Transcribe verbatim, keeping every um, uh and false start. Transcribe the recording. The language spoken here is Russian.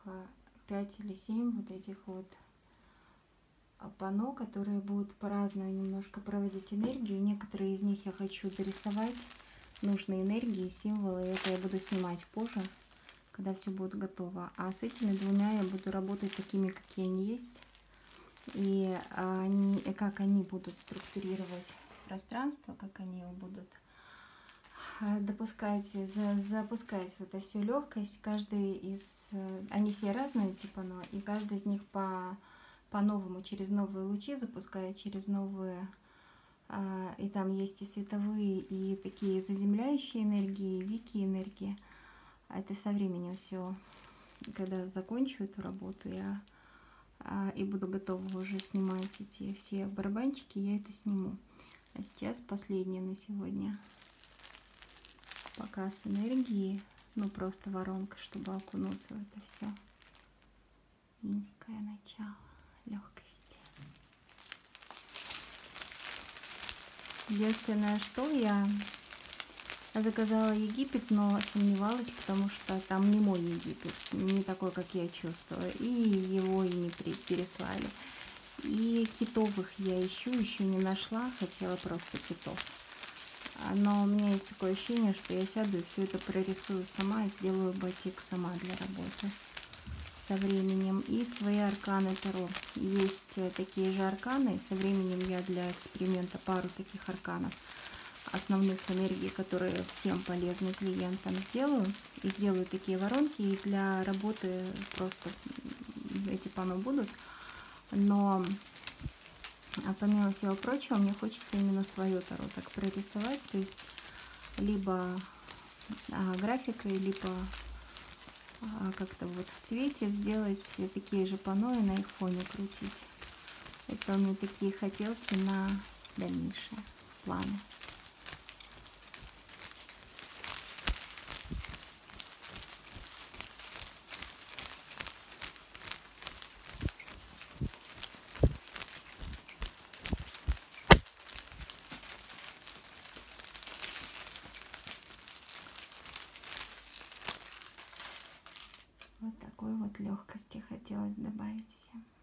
пять или семь вот этих вот панно, которые будут по-разному немножко проводить энергию. Некоторые из них я хочу дорисовать, нужные энергии, символы. Это я буду снимать позже, когда все будет готово. А с этими двумя я буду работать такими, какие они есть. И они, как они будут структурировать пространство, как они его будут допускать, за, запускать в это все легкость. Каждый из, они все разные типа, но и каждый из них по по-новому, через новые лучи запускает, через новые, а, и там есть и световые, и такие заземляющие энергии, вики энергии. Это со временем все, когда закончу эту работу, я а, и буду готова уже снимать эти все барабанчики, я это сниму. А сейчас последнее на сегодня. Показ энергии, ну просто воронка, чтобы окунуться в это все. Инское начало легкости. Единственное, что я заказала Египет, но сомневалась, потому что там не мой Египет, не такой, как я чувствую, и его и не переслали. И китовых я ищу, еще не нашла, хотела просто китов. Но у меня есть такое ощущение, что я сяду и все это прорисую сама и сделаю батик сама для работы со временем. И свои арканы Таро. Есть такие же арканы. Со временем я для эксперимента пару таких арканов, основных энергий, которые всем полезны клиентам, сделаю. И сделаю такие воронки. И для работы просто эти панно будут. Но помимо всего прочего, мне хочется именно свое Таро так прорисовать. То есть либо а, графикой, либо как-то вот в цвете сделать такие же панно и на их фоне крутить. Это у меня такие хотелки на дальнейшие планы. Вот такой вот легкости хотелось добавить всем.